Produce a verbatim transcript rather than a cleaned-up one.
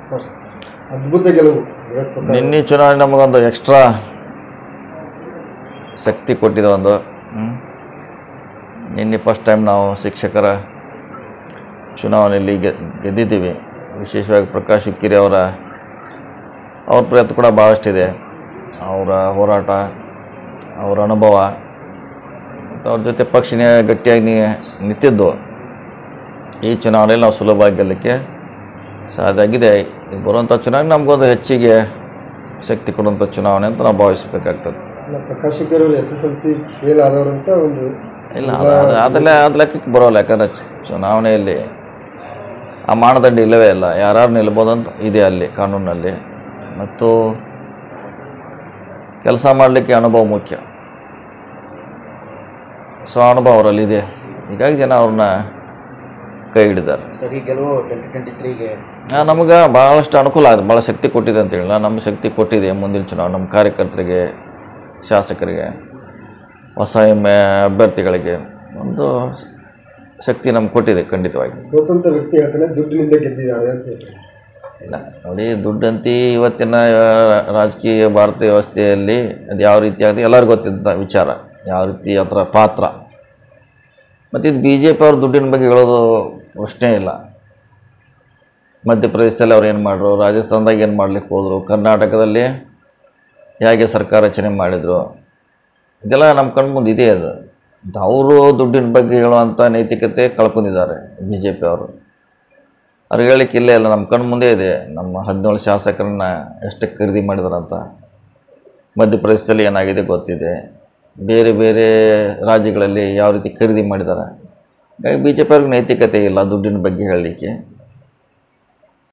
Sir ಅದ್ಭುತ ಗೆಲುವು. ನಿನ್ನೆ ಚುನಾವಣೆ ನಮಗೊಂದು ಎಕ್ಸ್ಟ್ರಾ ಶಕ್ತಿ ಕೊಟ್ಟಿದೆ. ಒಂದು ನಿನ್ನೆ ಫಸ್ಟ್ ಟೈಮ್ ನಾವು ಶಿಕ್ಷಕರ ಚುನಾವಣೆಯಲ್ಲಿ ಗೆದ್ದಿದ್ದೀವಿ. ವಿಶೇಷವಾಗಿ ಪ್ರಕಾಶ್ ಹುಕ್ಕೇರಿ ಅವರ ಅವ್ರ ಪ್ರಯತ್ನ ಕೂಡ ಭಾಳಷ್ಟಿದೆ. ಅವರ ಹೋರಾಟ, ಅವರ ಅನುಭವ ಮತ್ತು ಅವ್ರ ಜೊತೆ ಪಕ್ಷನೇ ಗಟ್ಟಿಯಾಗಿ ನಿಂತಿದ್ದು ಈ ಚುನಾವಣೆಯಲ್ಲಿ ನಾವು ಸುಲಭವಾಗಿ ಗೆಲ್ಲಕ್ಕೆ ಸಾಧ್ಯ ಆಗಿದೆ. ಬರುವಂಥ ಚುನಾವಣೆ ನಮಗೊಂದು ಹೆಚ್ಚಿಗೆ ಶಕ್ತಿ ಕೊಡುವಂಥ ಚುನಾವಣೆ ಅಂತ ನಾವು ಭಾವಿಸಬೇಕಾಗ್ತದೆ. ಪ್ರಕಾಶ್ ಹುಕ್ಕೇರಿ ಅವರು S S L C fail ಆದವರು ಅಂತ ಒಂದು ಇಲ್ಲ, ಅದು ಅದೆಲ್ಲ ಅದು ಲೆಕ್ಕಕ್ಕೆ ಬರೋಲ್ಲ. ಯಾಕಂದರೆ ಚುನಾವಣೆಯಲ್ಲಿ ಆ ಮಾನದಂಡ ಇಲ್ಲವೇ ಇಲ್ಲ. ಯಾರು ನಿಲ್ಬೋದಂತ ಇದೆ ಅಲ್ಲಿ ಕಾನೂನಲ್ಲಿ. ಮತ್ತು ಕೆಲಸ ಮಾಡಲಿಕ್ಕೆ ಅನುಭವ ಮುಖ್ಯ. ಸೊ ಅನುಭವ ಅವರಲ್ಲಿದೆ. ಹೀಗಾಗಿ ಜನ ಅವ್ರನ್ನ ಕೈ ಹಿಡಿದಾರೆ. ಸರಿ, ಗೆಲುವು ಟ್ವೆಂಟಿ ಟ್ವೆಂಟಿ ತ್ರೀಗೆ ನಮಗೆ ಭಾಳಷ್ಟು ಅನುಕೂಲ ಆಗಿದೆ, ಭಾಳ ಶಕ್ತಿ ಕೊಟ್ಟಿದೆ ಅಂತ ಹೇಳಿಲ್ಲ. ನಮ್ಮ ಶಕ್ತಿ ಕೊಟ್ಟಿದೆ ಮುಂದಿನ ಚುನಾವಣೆ ನಮ್ಮ ಕಾರ್ಯಕರ್ತರಿಗೆ, ಶಾಸಕರಿಗೆ, ಹೊಸ ಎಮ್ಮೆ ಅಭ್ಯರ್ಥಿಗಳಿಗೆ ಒಂದು ಶಕ್ತಿ ನಮ್ಗೆ ಕೊಟ್ಟಿದೆ ಖಂಡಿತವಾಗಿ. ಸ್ವತಂತ್ರ ವ್ಯಕ್ತಿ ಹೇಳ್ತಾನೆ ದುಡ್ಡಿನಿಂದ ಗೆದ್ದಿದ್ದಾರೆ ಅಂತ ಹೇಳ್ತಾರೆ. ಇಲ್ಲ ನೋಡಿ, ದುಡ್ಡಂತಿ ಇವತ್ತಿನ ರಾಜಕೀಯ ಭಾರತೀಯ ವ್ಯವಸ್ಥೆಯಲ್ಲಿ ಅದು ಯಾವ ರೀತಿ ಆಗಿದೆ ಎಲ್ಲರಿಗೂ ಗೊತ್ತಿದ್ದ ವಿಚಾರ, ಯಾವ ರೀತಿ ಅದರ ಪಾತ್ರ. ಮತ್ತು ಇದು ಬಿ ಜೆ ಪಿ ಅವ್ರ ದುಡ್ಡಿನ ಬಗ್ಗೆ ಹೇಳೋದು ಪ್ರಶ್ನೆ ಇಲ್ಲ. ಮಧ್ಯಪ್ರದೇಶದಲ್ಲಿ ಅವ್ರು ಏನು ಮಾಡಿದ್ರು, ರಾಜಸ್ಥಾನದಾಗ ಏನು ಮಾಡ್ಲಿಕ್ಕೆ ಹೋದರು, ಕರ್ನಾಟಕದಲ್ಲಿ ಹೇಗೆ ಸರ್ಕಾರ ರಚನೆ ಮಾಡಿದರು, ಇದೆಲ್ಲ ನಮ್ಮ ಕಣ್ಮುಂದೆ ಇದೆ. ಅದು ಅವರು ದುಡ್ಡಿನ ಬಗ್ಗೆ ಹೇಳುವಂಥ ನೈತಿಕತೆ ಕಳ್ಕೊಂಡಿದ್ದಾರೆ ಬಿ ಜೆ ಪಿ ಅವರು. ಅವ್ರಿಗೆ ಹೇಳಲಿಕ್ಕೆ ಇಲ್ಲೇ ಇಲ್ಲ, ನಮ್ಮ ಕಣ್ಣು ಮುಂದೆ ಇದೆ. ನಮ್ಮ ಹದಿನೇಳು ಶಾಸಕರನ್ನ ಎಷ್ಟಕ್ಕೆ ಖರೀದಿ ಮಾಡಿದಾರಂತ ಮಧ್ಯಪ್ರದೇಶದಲ್ಲಿ ಏನಾಗಿದೆ ಗೊತ್ತಿದೆ. ಬೇರೆ ಬೇರೆ ರಾಜ್ಯಗಳಲ್ಲಿ ಯಾವ ರೀತಿ ಖರೀದಿ ಮಾಡಿದ್ದಾರೆ. ಹಾಗಾಗಿ ಬಿ ಜೆ ಪಿ ಅವ್ರಿಗೆ ನೈತಿಕತೆ ಇಲ್ಲ ದುಡ್ಡಿನ ಬಗ್ಗೆ ಹೇಳಲಿಕ್ಕೆ.